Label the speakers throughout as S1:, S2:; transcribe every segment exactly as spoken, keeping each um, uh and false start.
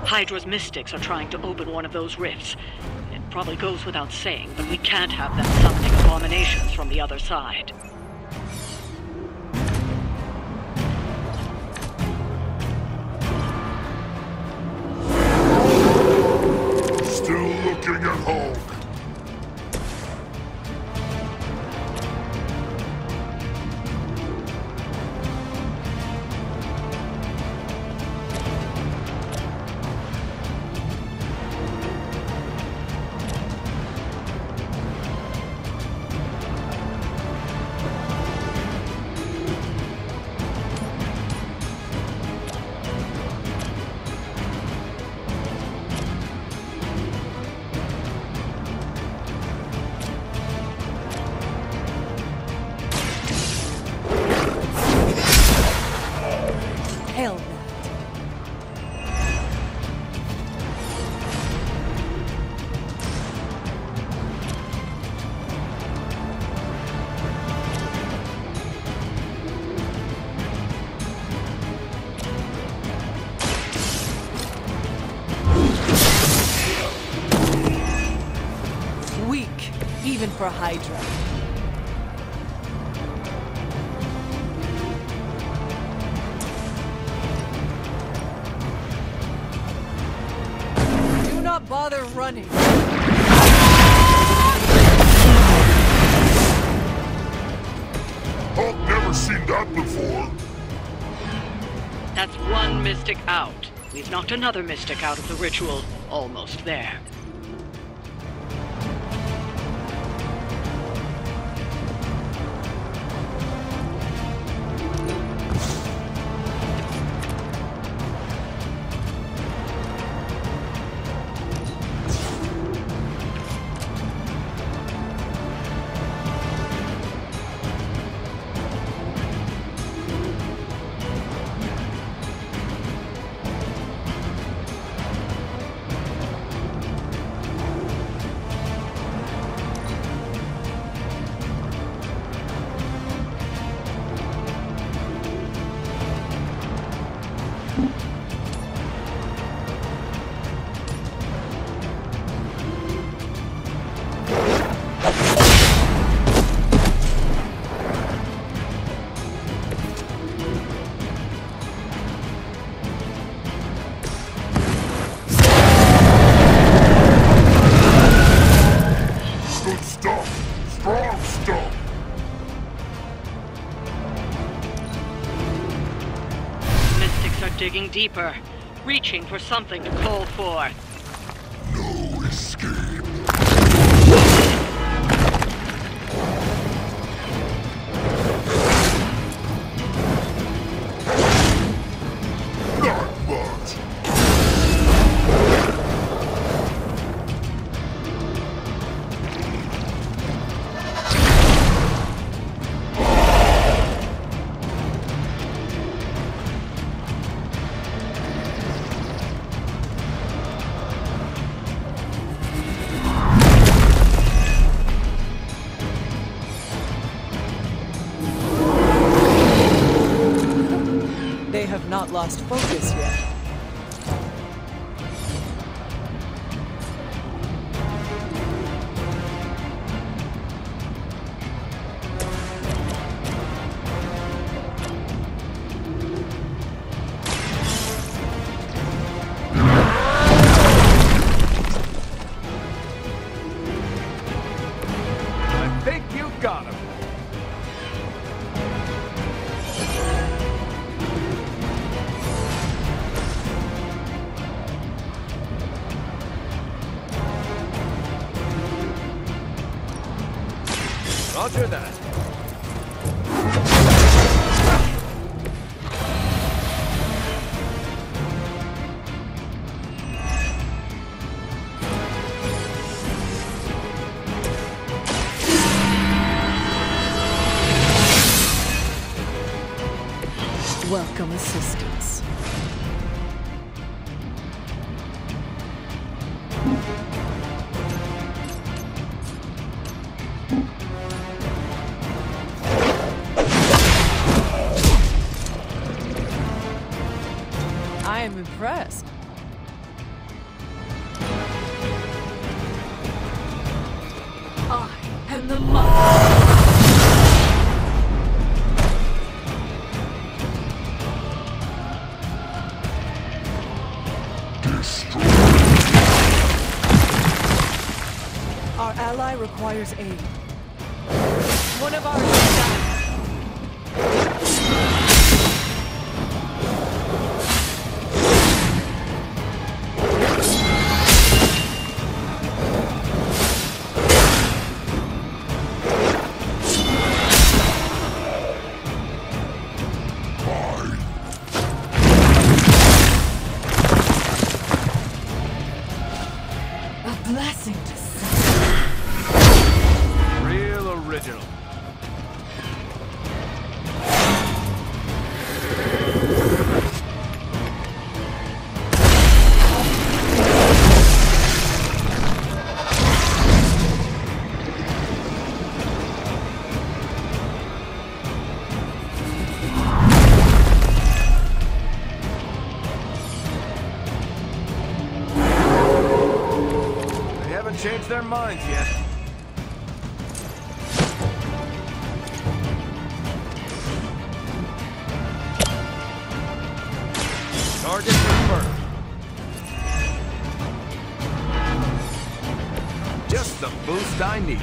S1: Hydra's mystics are trying to open one of those rifts. It probably goes without saying, but we can't have them summoning abominations from the other side.
S2: Still looking at home.
S3: Hell that. Weak, even for Hydra. Not bother running.
S2: I've never seen that before.
S1: That's one mystic out. We've knocked another mystic out of the ritual. Almost there. Digging deeper, reaching for something to call for.
S2: No escape. Not much.
S3: They have not lost focus yet.
S4: I think you got him. Roger that.
S3: Welcome assistance. I am impressed. ally requires aid. One of ours is down. A blessing to see.
S4: Real original. They haven't changed their minds yet. Target confirmed. Just the boost I needed.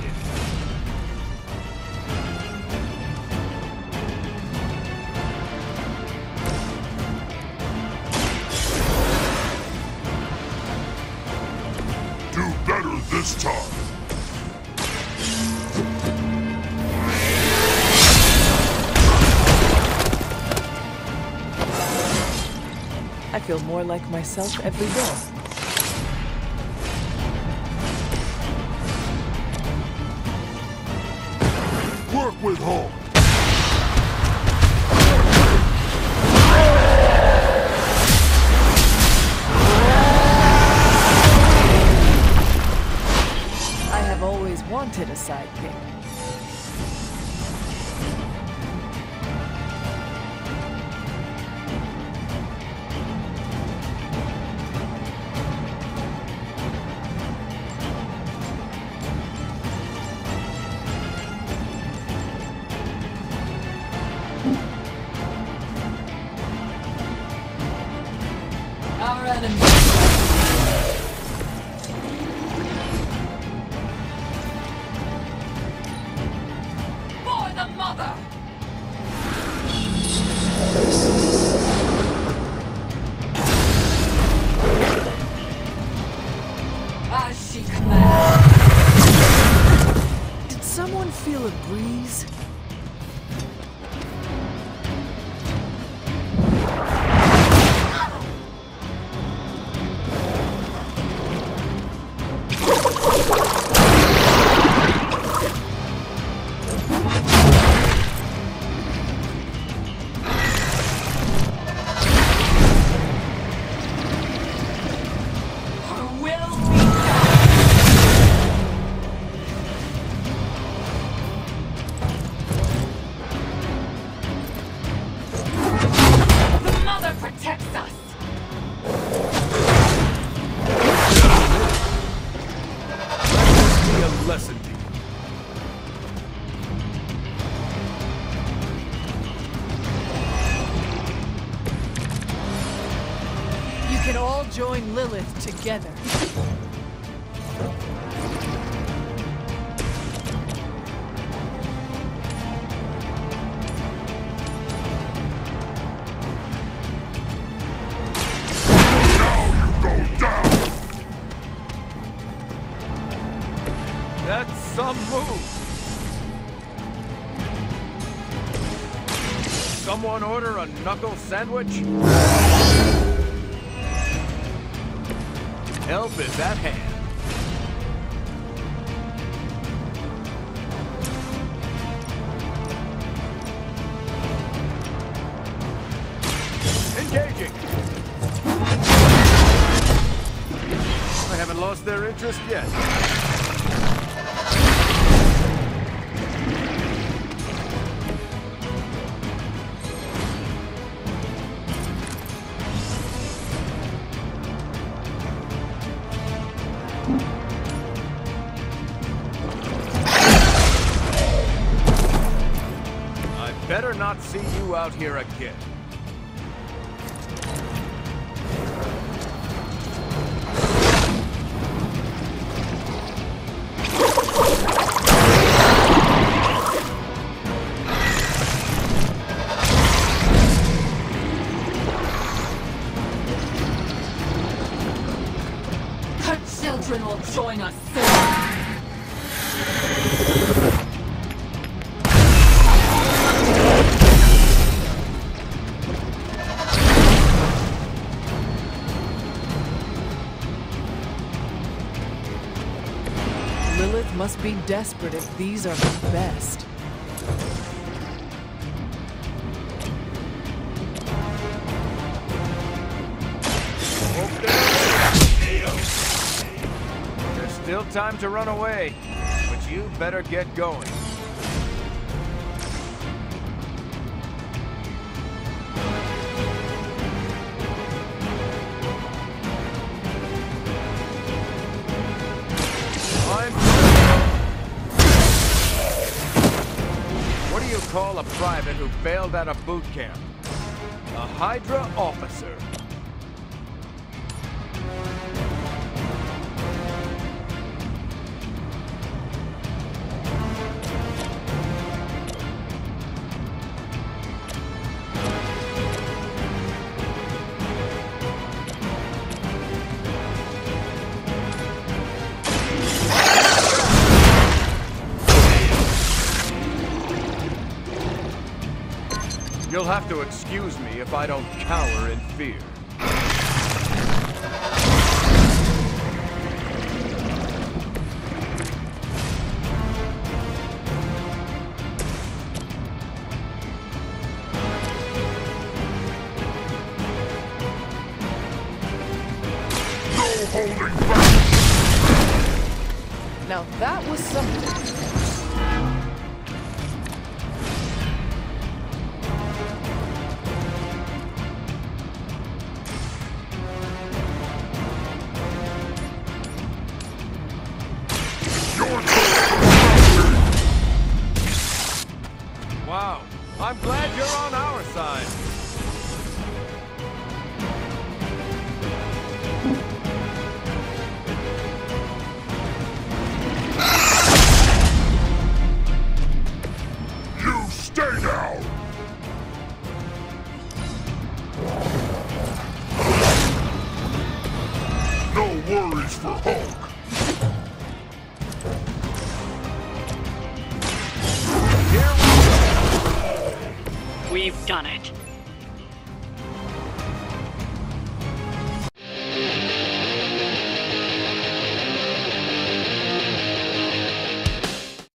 S2: Do better this time.
S3: I feel more like myself every day.
S2: Work with Hulk.
S3: I have always wanted a sidekick. Our enemy. For the mother! As she commands. Did someone feel a breeze? Protects us.
S4: Be a lesson to you.
S3: You can all join Lilith together.
S4: That's some move. Someone order a knuckle sandwich? Help is at hand. Engaging. I haven't lost their interest yet. Better not see you out here again.
S3: Join us soon. Lilith must be desperate if these are her best.
S4: There's still time to run away, but you better get going. What do you call a private who failed out of boot camp? A Hydra officer. You'll have to excuse me if I don't cower in fear.
S2: No holding back!
S3: Now that was something.
S4: Wow, I'm glad you're on our side.
S2: You stay down! No worries for Hulk!
S1: We've done it.